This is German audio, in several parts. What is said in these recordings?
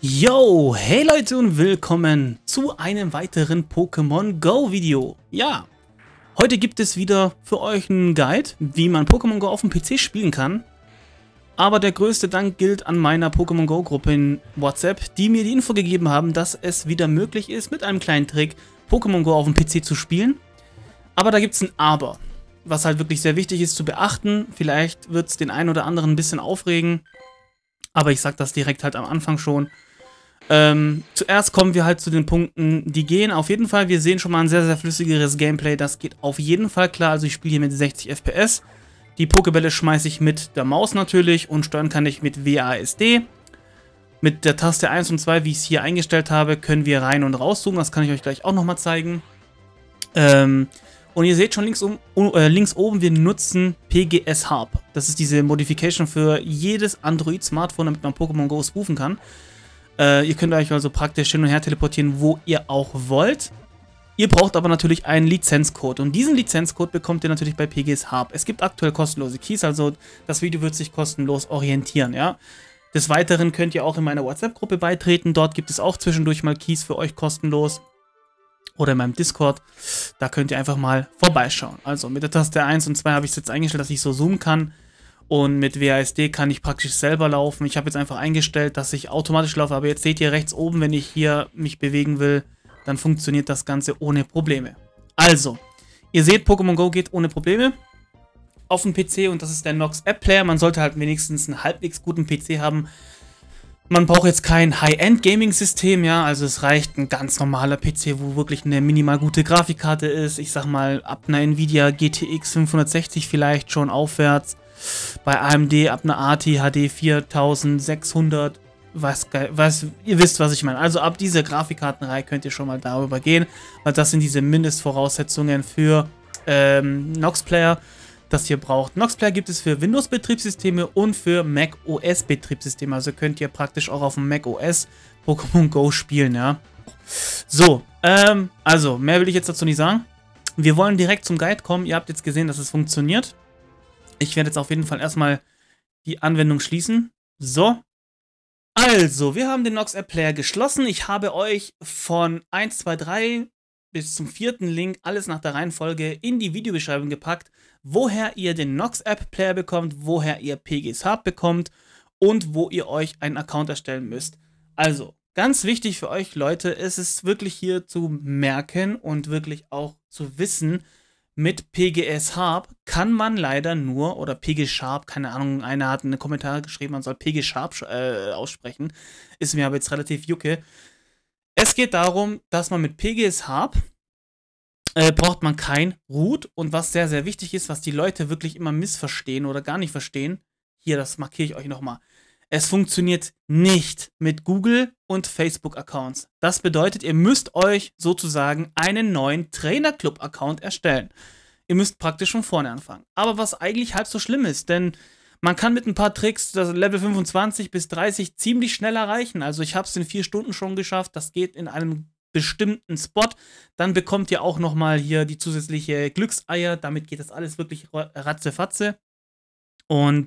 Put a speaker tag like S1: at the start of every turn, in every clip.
S1: Yo, hey Leute und willkommen zu einem weiteren Pokémon Go Video. Ja, heute gibt es wieder für euch einen Guide, wie man Pokémon Go auf dem PC spielen kann. Aber der größte Dank gilt an meiner Pokémon Go Gruppe in WhatsApp, die mir die Info gegeben haben, dass es wieder möglich ist, mit einem kleinen Trick Pokémon Go auf dem PC zu spielen. Aber da gibt es ein Aber, was halt wirklich sehr wichtig ist zu beachten. Vielleicht wird es den einen oder anderen ein bisschen aufregen, aber ich sag das direkt halt am Anfang schon. Zuerst kommen wir halt zu den Punkten, die gehen. Auf jeden Fall, wir sehen schon mal ein sehr, sehr flüssigeres Gameplay. Das geht auf jeden Fall klar. Also ich spiele hier mit 60 FPS. Die Pokébälle schmeiße ich mit der Maus natürlich und steuern kann ich mit WASD. Mit der Taste 1 und 2, wie ich es hier eingestellt habe, können wir rein und rauszoomen. Das kann ich euch gleich auch nochmal zeigen. Und ihr seht schon links oben, wir nutzen PGS Hub. Das ist diese Modification für jedes Android-Smartphone, damit man Pokémon Go spoofen kann. Ihr könnt euch also praktisch hin und her teleportieren, wo ihr auch wollt. Ihr braucht aber natürlich einen Lizenzcode. Und diesen Lizenzcode bekommt ihr natürlich bei PGS Hub. Es gibt aktuell kostenlose Keys, also das Video wird sich kostenlos orientieren, ja. Des Weiteren könnt ihr auch in meiner WhatsApp-Gruppe beitreten. Dort gibt es auch zwischendurch mal Keys für euch kostenlos. Oder in meinem Discord. Da könnt ihr einfach mal vorbeischauen. Also mit der Taste 1 und 2 habe ich es jetzt eingestellt, dass ich so zoomen kann. Und mit WASD kann ich praktisch selber laufen. Ich habe jetzt einfach eingestellt, dass ich automatisch laufe. Aber jetzt seht ihr rechts oben, wenn ich hier mich bewegen will, dann funktioniert das Ganze ohne Probleme. Also, ihr seht, Pokémon Go geht ohne Probleme auf dem PC. Und das ist der Nox App Player. Man sollte halt wenigstens einen halbwegs guten PC haben. Man braucht jetzt kein High-End-Gaming-System, ja. Also es reicht ein ganz normaler PC, wo wirklich eine minimal gute Grafikkarte ist. Ich sag mal, ab einer Nvidia GTX 560 vielleicht schon aufwärts. Bei AMD ab einer ATI HD 4600, ihr wisst, was ich meine. Also ab dieser Grafikkartenreihe könnt ihr schon mal darüber gehen, weil das sind diese Mindestvoraussetzungen für Nox Player, das ihr braucht. Nox Player gibt es für Windows-Betriebssysteme und für Mac OS-Betriebssysteme. Also könnt ihr praktisch auch auf dem Mac OS Pokémon Go spielen, ja. So, also mehr will ich jetzt dazu nicht sagen. Wir wollen direkt zum Guide kommen. Ihr habt jetzt gesehen, dass es funktioniert. Ich werde jetzt auf jeden Fall erstmal die Anwendung schließen. So. Also, wir haben den Nox App Player geschlossen. Ich habe euch von 1, 2, 3 bis zum 4. Link alles nach der Reihenfolge in die Videobeschreibung gepackt, woher ihr den Nox App Player bekommt, woher ihr PGS Hub bekommt und wo ihr euch einen Account erstellen müsst. Also, ganz wichtig für euch Leute, ist es wirklich hier zu merken und wirklich auch zu wissen, mit PGS Hub kann man leider nur, oder PG Sharp, keine Ahnung, einer hat in den Kommentaren geschrieben, man soll PG Sharp aussprechen, ist mir aber jetzt relativ jucke. Es geht darum, dass man mit PGS Hub braucht man kein Root, und was sehr, sehr wichtig ist, was die Leute wirklich immer missverstehen oder gar nicht verstehen, hier, das markiere ich euch nochmal. Es funktioniert nicht mit Google und Facebook-Accounts. Das bedeutet, ihr müsst euch sozusagen einen neuen Trainer-Club-Account erstellen. Ihr müsst praktisch von vorne anfangen. Aber was eigentlich halb so schlimm ist, denn man kann mit ein paar Tricks das Level 25 bis 30 ziemlich schnell erreichen. Also ich habe es in 4 Stunden schon geschafft. Das geht in einem bestimmten Spot. Dann bekommt ihr auch nochmal hier die zusätzliche Glückseier. Damit geht das alles wirklich ratzefatze. Und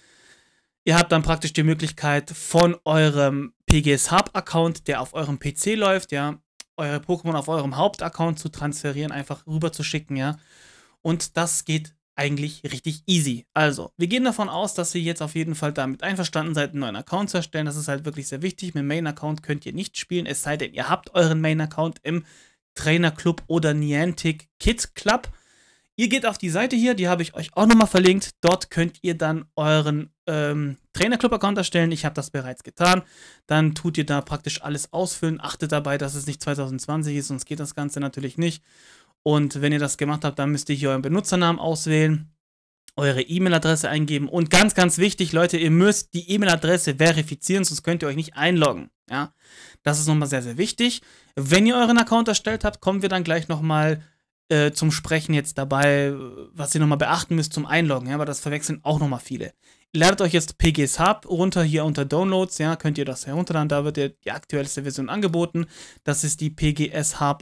S1: ihr habt dann praktisch die Möglichkeit, von eurem PGS Hub-Account, der auf eurem PC läuft, ja, eure Pokémon auf eurem Hauptaccount zu transferieren, einfach rüber zu schicken, ja. Und das geht eigentlich richtig easy. Also, wir gehen davon aus, dass ihr jetzt auf jeden Fall damit einverstanden seid, einen neuen Account zu erstellen. Das ist halt wirklich sehr wichtig. Mit dem Main-Account könnt ihr nicht spielen, es sei denn, ihr habt euren Main-Account im Trainer-Club oder Niantic Kid Club. Ihr geht auf die Seite hier, die habe ich euch auch nochmal verlinkt. Dort könnt ihr dann euren Trainer-Club-Account erstellen. Ich habe das bereits getan. Dann tut ihr da praktisch alles ausfüllen. Achtet dabei, dass es nicht 2020 ist, sonst geht das Ganze natürlich nicht. Und wenn ihr das gemacht habt, dann müsst ihr hier euren Benutzernamen auswählen, eure E-Mail-Adresse eingeben. Und ganz, ganz wichtig, Leute, ihr müsst die E-Mail-Adresse verifizieren, sonst könnt ihr euch nicht einloggen. Ja? Das ist nochmal sehr, sehr wichtig. Wenn ihr euren Account erstellt habt, kommen wir dann gleich nochmal zum Sprechen jetzt dabei, was ihr nochmal beachten müsst zum Einloggen, ja, aber das verwechseln auch nochmal viele. Ihr ladet euch jetzt PGS Hub runter, hier unter Downloads, ja, könnt ihr das herunterladen, da wird die aktuellste Version angeboten. Das ist die PGS Hub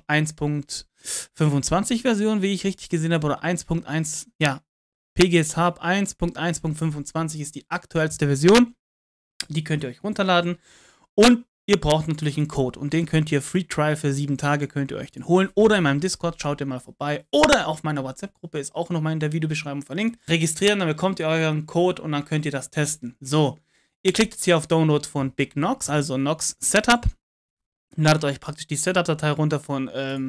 S1: 1.25 Version, wie ich richtig gesehen habe, oder 1.1, ja, PGS Hub 1.1.25 ist die aktuellste Version. Die könnt ihr euch runterladen. Und Ihr braucht natürlich einen Code und den könnt ihr Free Trial für 7 Tage könnt ihr euch den holen oder in meinem Discord schaut ihr mal vorbei oder auf meiner WhatsApp-Gruppe ist auch nochmal in der Videobeschreibung verlinkt. Registrieren, dann bekommt ihr euren Code und dann könnt ihr das testen. So, ihr klickt jetzt hier auf Download von Big Nox, also Nox Setup. Ladet euch praktisch die Setup-Datei runter vom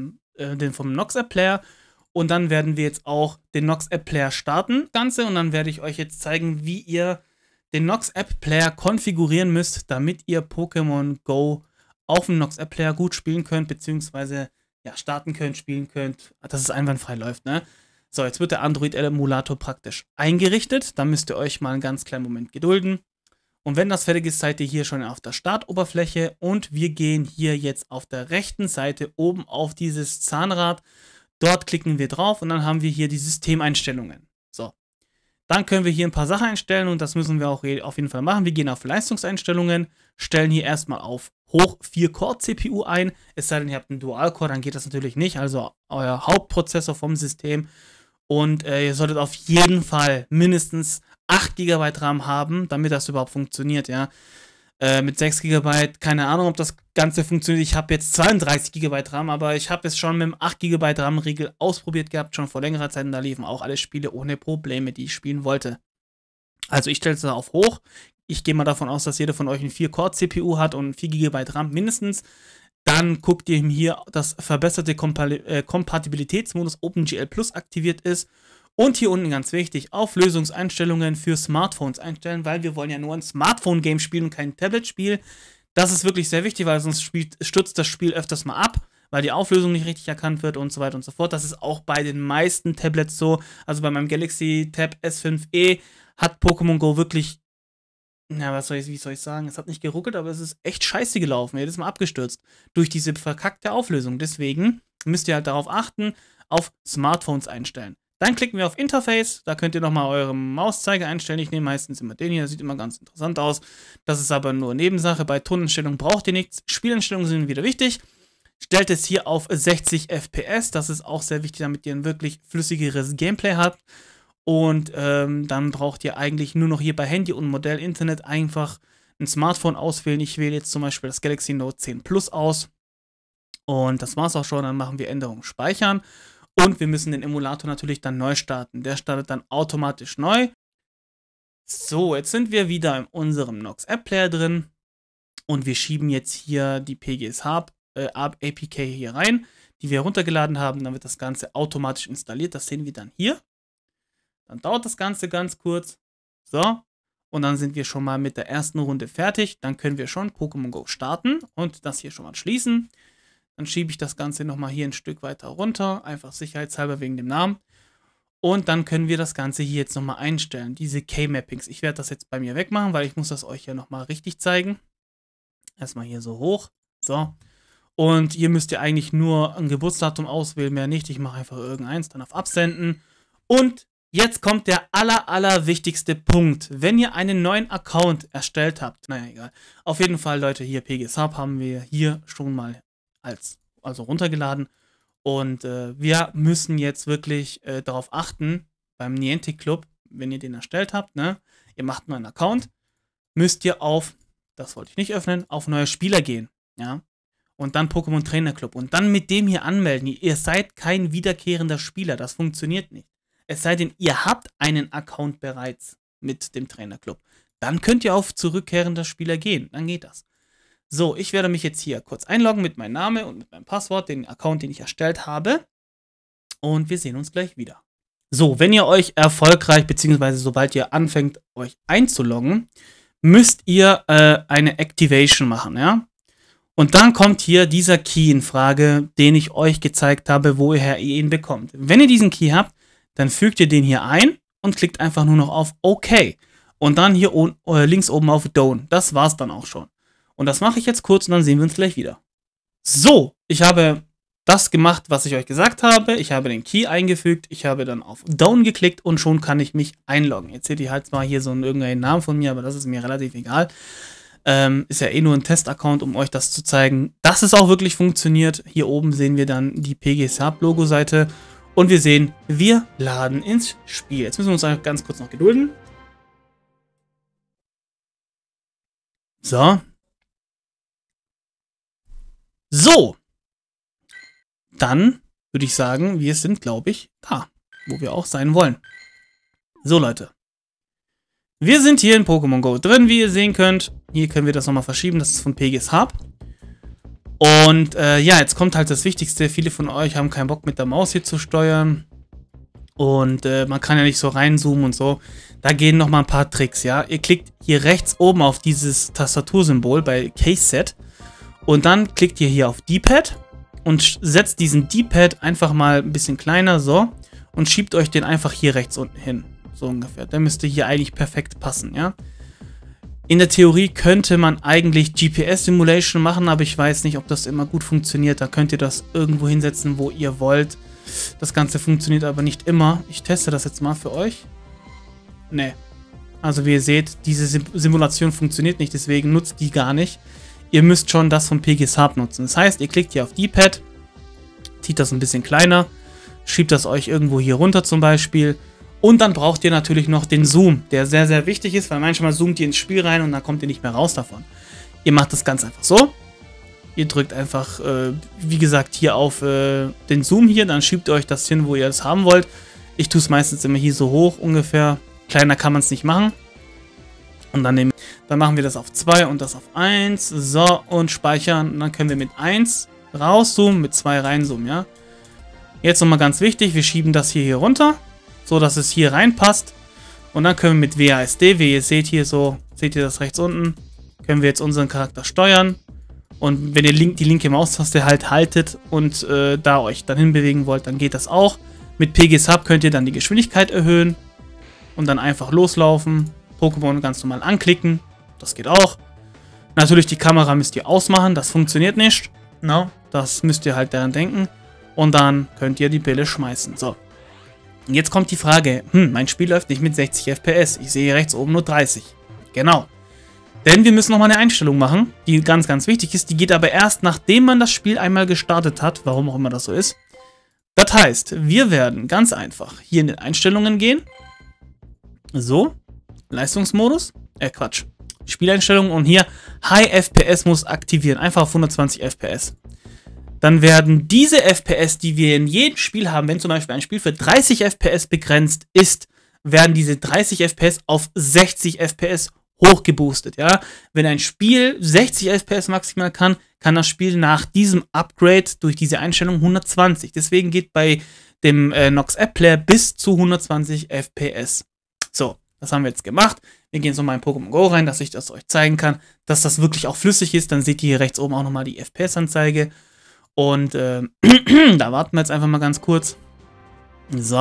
S1: Nox App Player und dann werden wir jetzt auch den Nox App Player starten, Ganze, und dann werde ich euch jetzt zeigen, wie ihr den Nox App Player konfigurieren müsst, damit ihr Pokémon Go auf dem Nox App Player gut spielen könnt, beziehungsweise ja, starten könnt, spielen könnt, dass es einwandfrei läuft, ne? So, jetzt wird der Android-Emulator praktisch eingerichtet. Da müsst ihr euch mal einen ganz kleinen Moment gedulden. Und wenn das fertig ist, seid ihr hier schon auf der Startoberfläche und wir gehen hier jetzt auf der rechten Seite oben auf dieses Zahnrad. Dort klicken wir drauf und dann haben wir hier die Systemeinstellungen. So. Dann können wir hier ein paar Sachen einstellen und das müssen wir auch auf jeden Fall machen. Wir gehen auf Leistungseinstellungen, stellen hier erstmal auf hoch 4-Core-CPU ein. Es sei denn, ihr habt einen Dual-Core, dann geht das natürlich nicht. Also euer Hauptprozessor vom System. Und ihr solltet auf jeden Fall mindestens 8 GB RAM haben, damit das überhaupt funktioniert, ja. Mit 6 GB, keine Ahnung, ob das Ganze funktioniert. Ich habe jetzt 32 GB RAM, aber ich habe es schon mit dem 8 GB RAM-Riegel ausprobiert gehabt, schon vor längerer Zeit. Und da liefen auch alle Spiele ohne Probleme, die ich spielen wollte. Also ich stelle es da auf hoch. Ich gehe mal davon aus, dass jeder von euch einen 4-Core-CPU hat und 4 GB RAM mindestens. Dann guckt ihr hier, dass verbesserte Kompatibilitätsmodus OpenGL Plus aktiviert ist. Und hier unten ganz wichtig, Auflösungseinstellungen für Smartphones einstellen, weil wir wollen ja nur ein Smartphone-Game spielen und kein Tablet-Spiel. Das ist wirklich sehr wichtig, weil sonst stürzt das Spiel öfters mal ab, weil die Auflösung nicht richtig erkannt wird und so weiter und so fort. Das ist auch bei den meisten Tablets so. Also bei meinem Galaxy Tab S5e hat Pokémon Go wirklich, na, wie soll ich sagen, es hat nicht geruckelt, aber es ist echt scheiße gelaufen. Jedes Mal abgestürzt durch diese verkackte Auflösung. Deswegen müsst ihr halt darauf achten, auf Smartphones einstellen. Dann klicken wir auf Interface, da könnt ihr nochmal euren Mauszeiger einstellen. Ich nehme meistens immer den hier, sieht immer ganz interessant aus. Das ist aber nur Nebensache, bei Toneinstellungen braucht ihr nichts. Spieleinstellungen sind wieder wichtig. Stellt es hier auf 60 FPS, das ist auch sehr wichtig, damit ihr ein wirklich flüssigeres Gameplay habt. Und dann braucht ihr eigentlich nur noch hier bei Handy und Modell Internet einfach ein Smartphone auswählen. Ich wähle jetzt zum Beispiel das Galaxy Note 10 Plus aus. Und das war's auch schon, dann machen wir Änderungen speichern. Und wir müssen den Emulator natürlich dann neu starten. Der startet dann automatisch neu. So, jetzt sind wir wieder in unserem Nox App Player drin. Und wir schieben jetzt hier die PGSH APK hier rein, die wir heruntergeladen haben. Dann wird das Ganze automatisch installiert. Das sehen wir dann hier. Dann dauert das Ganze ganz kurz. So. Und dann sind wir schon mal mit der ersten Runde fertig. Dann können wir schon Pokémon Go starten und das hier schon mal schließen. Dann schiebe ich das Ganze nochmal hier ein Stück weiter runter, einfach sicherheitshalber wegen dem Namen. Und dann können wir das Ganze hier jetzt nochmal einstellen, diese Key-Mappings. Ich werde das jetzt bei mir wegmachen, weil ich muss das euch ja nochmal richtig zeigen. Erstmal hier so hoch, so. Und hier müsst ihr eigentlich nur ein Geburtsdatum auswählen, mehr nicht. Ich mache einfach irgendeins, dann auf Absenden. Und jetzt kommt der allerwichtigste Punkt. Wenn ihr einen neuen Account erstellt habt, naja, egal. Auf jeden Fall, Leute, hier PGSH haben wir hier schon mal also runtergeladen und wir müssen jetzt wirklich darauf achten, beim Niantic Club, wenn ihr den erstellt habt, ne, ihr macht einen neuen Account, müsst ihr auf, das wollte ich nicht öffnen, auf neue Spieler gehen, ja, und dann Pokémon Trainer Club und dann mit dem hier anmelden. Ihr seid kein wiederkehrender Spieler, das funktioniert nicht. Es sei denn, ihr habt einen Account bereits mit dem Trainer Club. Dann könnt ihr auf zurückkehrender Spieler gehen, dann geht das. So, ich werde mich jetzt hier kurz einloggen mit meinem Namen und mit meinem Passwort, den Account, den ich erstellt habe. Und wir sehen uns gleich wieder. So, wenn ihr euch erfolgreich, beziehungsweise sobald ihr anfängt, euch einzuloggen, müsst ihr eine Activation machen, ja? Und dann kommt hier dieser Key in Frage, den ich euch gezeigt habe, woher ihr ihn bekommt. Wenn ihr diesen Key habt, dann fügt ihr den hier ein und klickt einfach nur noch auf OK. Und dann hier links oben auf Done. Das war's dann auch schon. Und das mache ich jetzt kurz und dann sehen wir uns gleich wieder. So, ich habe das gemacht, was ich euch gesagt habe. Ich habe den Key eingefügt, ich habe dann auf Down geklickt und schon kann ich mich einloggen. Jetzt seht ihr halt mal hier so irgendeinen Namen von mir, aber das ist mir relativ egal. Ist ja eh nur ein Test-Account, um euch das zu zeigen, dass es auch wirklich funktioniert. Hier oben sehen wir dann die PGSH-Logo-Seite und wir sehen, wir laden ins Spiel. Jetzt müssen wir uns ganz kurz noch gedulden. So. So. Dann würde ich sagen, wir sind, glaube ich, da, wo wir auch sein wollen. So, Leute. Wir sind hier in Pokémon Go drin, wie ihr sehen könnt. Hier können wir das nochmal verschieben, das ist von PGS Hub. Und ja, jetzt kommt halt das Wichtigste. Viele von euch haben keinen Bock mit der Maus hier zu steuern. Und man kann ja nicht so reinzoomen und so. Da gehen nochmal ein paar Tricks, ja. Ihr klickt hier rechts oben auf dieses Tastatursymbol bei Case Set. Und dann klickt ihr hier auf D-Pad und setzt diesen D-Pad einfach mal ein bisschen kleiner, so. Und schiebt euch den einfach hier rechts unten hin. So ungefähr. Der müsste hier eigentlich perfekt passen, ja. In der Theorie könnte man eigentlich GPS-Simulation machen, aber ich weiß nicht, ob das immer gut funktioniert. Da könnt ihr das irgendwo hinsetzen, wo ihr wollt. Das Ganze funktioniert aber nicht immer. Ich teste das jetzt mal für euch. Ne. Also wie ihr seht, diese Simulation funktioniert nicht, deswegen nutzt die gar nicht. Ihr müsst schon das von PGS Hub nutzen. Das heißt, ihr klickt hier auf D-Pad, zieht das ein bisschen kleiner, schiebt das euch irgendwo hier runter zum Beispiel. Und dann braucht ihr natürlich noch den Zoom, der sehr, sehr wichtig ist, weil manchmal zoomt ihr ins Spiel rein und dann kommt ihr nicht mehr raus davon. Ihr macht das ganz einfach so. Ihr drückt einfach, wie gesagt, hier auf den Zoom hier, dann schiebt ihr euch das hin, wo ihr es haben wollt. Ich tue es meistens immer hier so hoch ungefähr. Kleiner kann man es nicht machen. Und dann machen wir das auf 2 und das auf 1. So, und speichern. Und dann können wir mit 1 rauszoomen, mit 2 reinzoomen, ja. Jetzt nochmal ganz wichtig, wir schieben das hier runter, so dass es hier reinpasst. Und dann können wir mit WASD, wie ihr seht hier so, seht ihr das rechts unten, können wir jetzt unseren Charakter steuern. Und wenn ihr die linke Maustaste halt haltet und da euch dann hinbewegen wollt, dann geht das auch. Mit PGS Hub könnt ihr dann die Geschwindigkeit erhöhen und dann einfach loslaufen. Pokémon ganz normal anklicken, das geht auch. Natürlich die Kamera müsst ihr ausmachen, das funktioniert nicht. No, das müsst ihr halt daran denken. Und dann könnt ihr die Bälle schmeißen. So. Und jetzt kommt die Frage, mein Spiel läuft nicht mit 60 FPS. Ich sehe hier rechts oben nur 30. Genau. Denn wir müssen nochmal eine Einstellung machen, die ganz, ganz wichtig ist. Die geht aber erst, nachdem man das Spiel einmal gestartet hat, warum auch immer das so ist. Das heißt, wir werden ganz einfach hier in den Einstellungen gehen. So. Leistungsmodus. Quatsch. Spieleinstellungen und hier High FPS muss aktivieren. Einfach auf 120 FPS. Dann werden diese FPS, die wir in jedem Spiel haben, wenn zum Beispiel ein Spiel für 30 FPS begrenzt ist, werden diese 30 FPS auf 60 FPS hochgeboostet, ja. Wenn ein Spiel 60 FPS maximal kann, kann das Spiel nach diesem Upgrade durch diese Einstellung 120. Deswegen geht bei dem Nox App Player bis zu 120 FPS. So, das haben wir jetzt gemacht. Wir gehen jetzt nochmal in Pokémon Go rein, dass ich das euch zeigen kann, dass das wirklich auch flüssig ist. Dann seht ihr hier rechts oben auch nochmal die FPS-Anzeige. Und da warten wir jetzt einfach mal ganz kurz. So.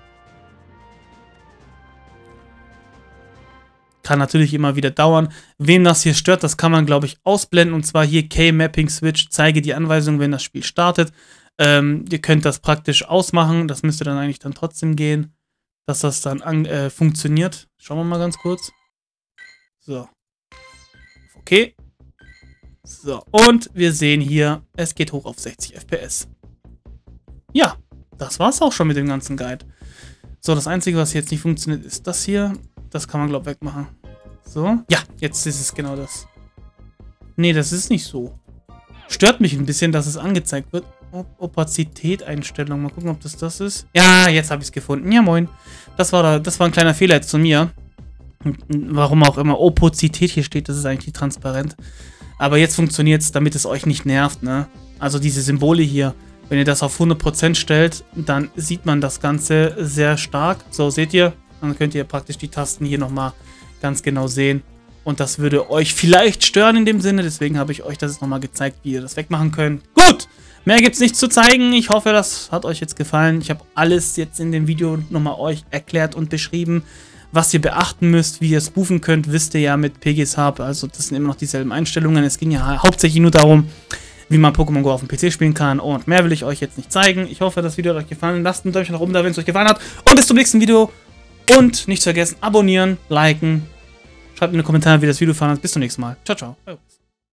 S1: Kann natürlich immer wieder dauern. Wem das hier stört, das kann man, glaube ich, ausblenden. Und zwar hier K-Mapping-Switch, zeige die Anweisung, wenn das Spiel startet. Ihr könnt das praktisch ausmachen. Das müsste dann eigentlich dann trotzdem gehen, dass das dann funktioniert. Schauen wir mal ganz kurz. So. Okay. So, und wir sehen hier, es geht hoch auf 60 FPS. Ja, das war's auch schon mit dem ganzen Guide. So, das Einzige, was jetzt nicht funktioniert, ist das hier. Das kann man, glaube ich, wegmachen. So. Ja, jetzt ist es genau das. Nee, das ist nicht so. Stört mich ein bisschen, dass es angezeigt wird. Opazität-Einstellung. Mal gucken, ob das ist. Ja, jetzt habe ich es gefunden. Ja, moin. Das war ein kleiner Fehler jetzt von mir. Warum auch immer Opazität hier steht, das ist eigentlich transparent. Aber jetzt funktioniert es, damit es euch nicht nervt, ne? Also diese Symbole hier, wenn ihr das auf 100% stellt, dann sieht man das Ganze sehr stark. So, seht ihr? Dann könnt ihr praktisch die Tasten hier nochmal ganz genau sehen. Und das würde euch vielleicht stören in dem Sinne, deswegen habe ich euch das jetzt nochmal gezeigt, wie ihr das wegmachen könnt. Gut, mehr gibt es nicht zu zeigen. Ich hoffe, das hat euch jetzt gefallen. Ich habe alles jetzt in dem Video nochmal euch erklärt und beschrieben. Was ihr beachten müsst, wie ihr es spoofen könnt, wisst ihr ja mit PGS Hub. Also das sind immer noch dieselben Einstellungen. Es ging ja hauptsächlich nur darum, wie man Pokémon Go auf dem PC spielen kann. Und mehr will ich euch jetzt nicht zeigen. Ich hoffe, das Video hat euch gefallen. Lasst einen Däumchen nach oben da, wenn es euch gefallen hat. Und bis zum nächsten Video. Und nicht vergessen, abonnieren, liken. Schreibt in die Kommentare, wie das Video gefallen hat. Bis zum nächsten Mal. Ciao, ciao.